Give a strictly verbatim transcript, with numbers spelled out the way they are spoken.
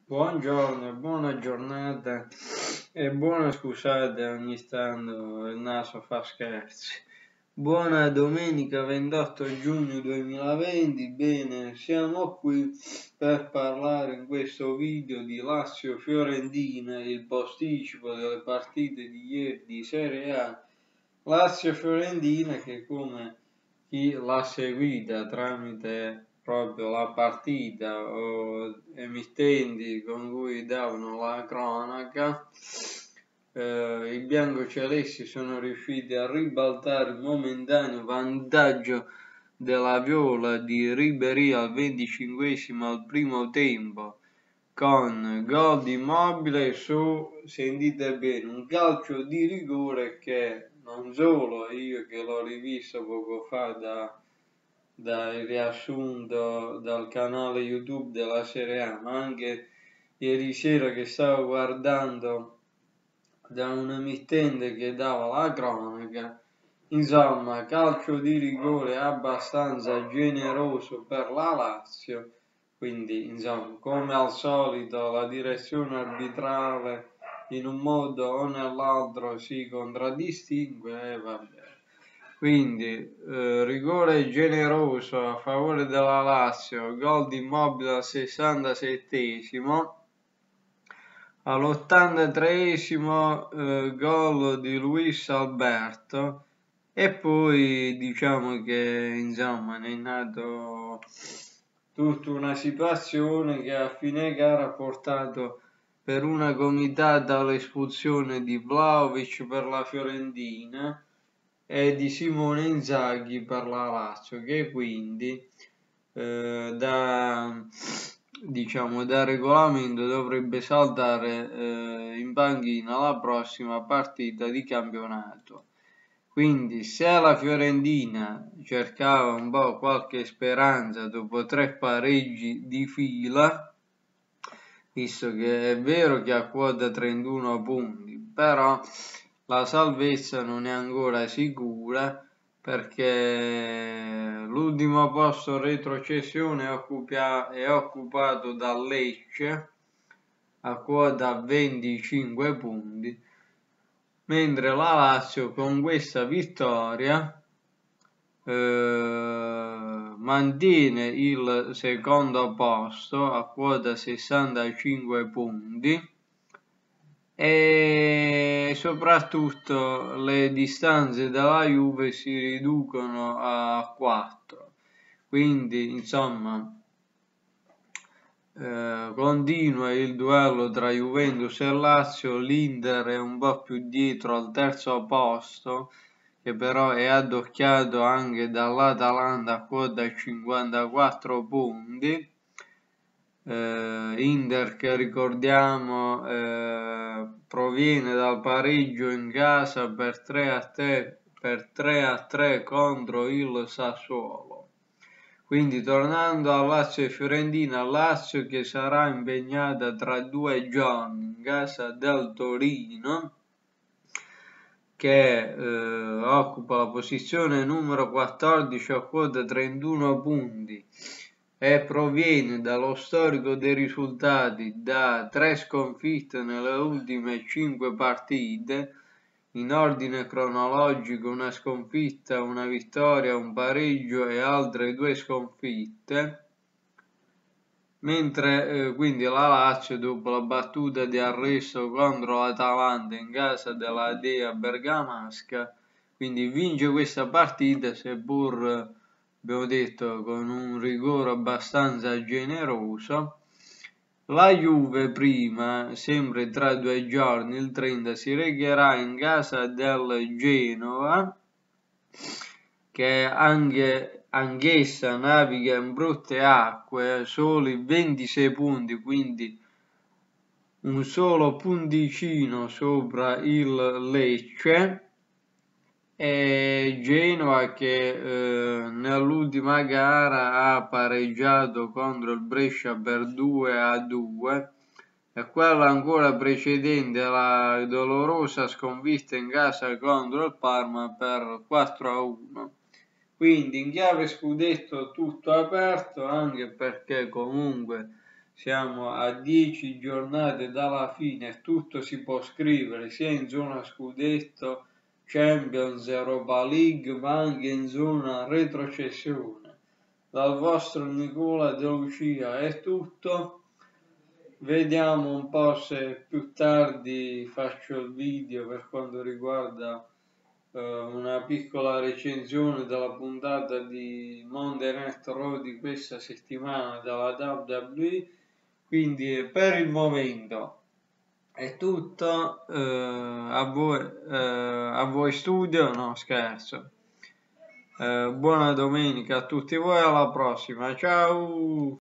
Buongiorno, buona giornata e buona scusate, ogni tanto il naso fa scherzi. Buona domenica ventotto giugno duemilaventi. Bene, siamo qui per parlare in questo video di Lazio-Fiorentina, il posticipo delle partite di ieri di Serie A. Lazio-Fiorentina che, come chi l'ha seguita tramite proprio la partita o emittenti con cui davano la cronaca, eh, i biancocelesti sono riusciti a ribaltare il momentaneo vantaggio della Viola di Ribéry al venticinquesimo al primo tempo con gol di Immobile su, sentite bene, un calcio di rigore che non solo io che l'ho rivisto poco fa da dal riassunto dal canale YouTube della Serie A, ma anche ieri sera che stavo guardando da un emittente che dava la cronaca, insomma, calcio di rigore abbastanza generoso per la Lazio, quindi insomma, come al solito la direzione arbitrale in un modo o nell'altro si contraddistingue e vabbè. Quindi eh, rigore generoso a favore della Lazio, gol di Immobile al sessantasettesimo, all'ottantatreesimo eh, gol di Luis Alberto e poi diciamo che insomma ne è nato tutta una situazione che a fine gara ha portato per una gomitata all'espulsione di Vlahovic per la Fiorentina e di Simone Inzaghi per la Lazio, che quindi eh, da, diciamo, da regolamento dovrebbe saltare eh, in panchina la prossima partita di campionato. Quindi se la Fiorentina cercava un po' qualche speranza dopo tre pareggi di fila, visto che è vero che ha quota trentuno punti, però la salvezza non è ancora sicura perché l'ultimo posto retrocessione è occupato dal Lecce a quota venticinque punti, mentre la Lazio con questa vittoria eh, mantiene il secondo posto a quota sessantacinque punti e soprattutto le distanze dalla Juve si riducono a quattro, quindi insomma eh, continua il duello tra Juventus e Lazio. L'Inter è un po' più dietro al terzo posto, che però è addocchiato anche dall'Atalanta a quota cinquantaquattro punti. Eh, Inter che ricordiamo eh, proviene dal pareggio in casa per tre a tre, per tre a tre contro il Sassuolo. Quindi tornando a Lazio e Fiorentina, Lazio che sarà impegnata tra due giorni in casa del Torino, che eh, occupa la posizione numero quattordici a quota trentuno punti e proviene dallo storico dei risultati da tre sconfitte nelle ultime cinque partite, in ordine cronologico una sconfitta, una vittoria, un pareggio e altre due sconfitte, mentre eh, quindi la Lazio dopo la battuta di arresto contro l'Atalanta in casa della Dea bergamasca, quindi vince questa partita seppur abbiamo detto con un rigore abbastanza generoso. La Juve prima, sempre tra due giorni, il trenta, si recherà in casa del Genova, che anche, anch'essa naviga in brutte acque, soli ventisei punti, quindi un solo punticino sopra il Lecce, e Genoa che eh, nell'ultima gara ha pareggiato contro il Brescia per due a due, e quella ancora precedente la dolorosa sconfitta in casa contro il Parma per quattro a uno. Quindi in chiave scudetto tutto aperto, anche perché comunque siamo a dieci giornate dalla fine, tutto si può scrivere sia in zona scudetto, Champions, Europa League, ma anche in zona retrocessione. Dal vostro Nicola De Lucia è tutto. Vediamo un po' se più tardi faccio il video per quanto riguarda uh, una piccola recensione della puntata di Monday Night Raw di questa settimana dalla W W E. Quindi per il momento è tutto. Uh, a voi, uh, a voi studio, no scherzo. Uh, buona domenica a tutti voi, alla prossima, ciao!